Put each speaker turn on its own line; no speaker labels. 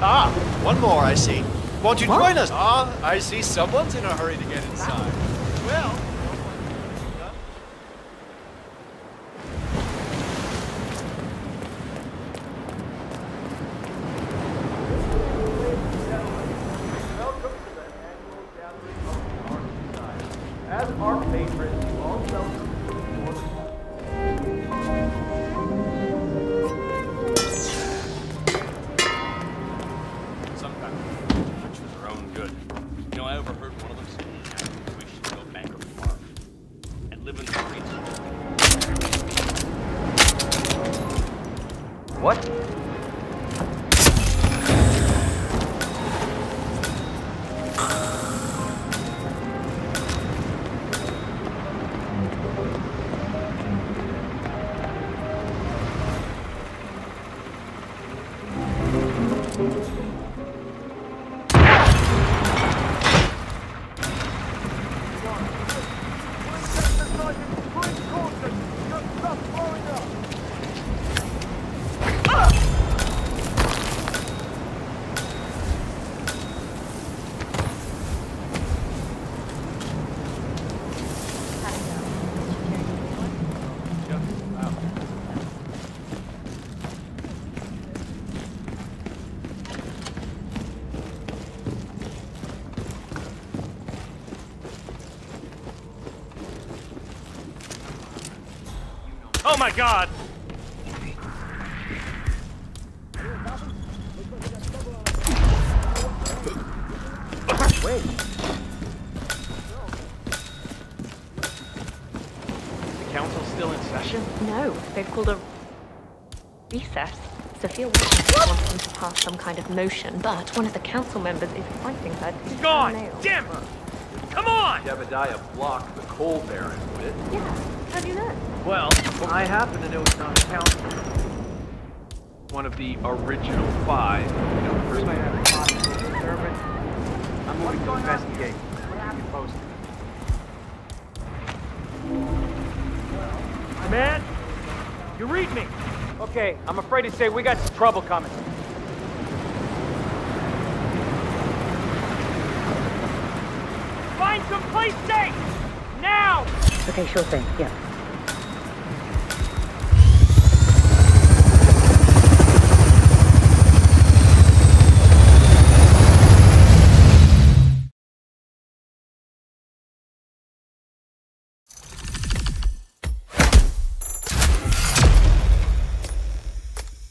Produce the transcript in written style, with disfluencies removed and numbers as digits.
Ah, one more, I see. Won't you join us?
Ah, I see someone's in a hurry to get inside. Well...
Welcome to the annual gathering of the Art Society. As our patrons, you all welcome to
Sometimes which for their own good. You know, I overheard one of them say we should go bankrupt tomorrow and live in the streets.
What?
Oh my God!
Wait.
The council's still in session?
No, they've called a recess. Sophia wants them to pass some kind of motion, but one of the council members is fighting her.
He's gone! Damn it! Come on!
Jebediah blocked the coal baron, would it?
Yeah, how do you know?
Well, I happen to know it's not the council. One of the original 5. You know, the first servant. I'm moving to investigate. What happened, post?
Man, you read me. Okay, I'm afraid to say we got some trouble coming. Find some place safe! Now!
Okay, sure thing. Yeah.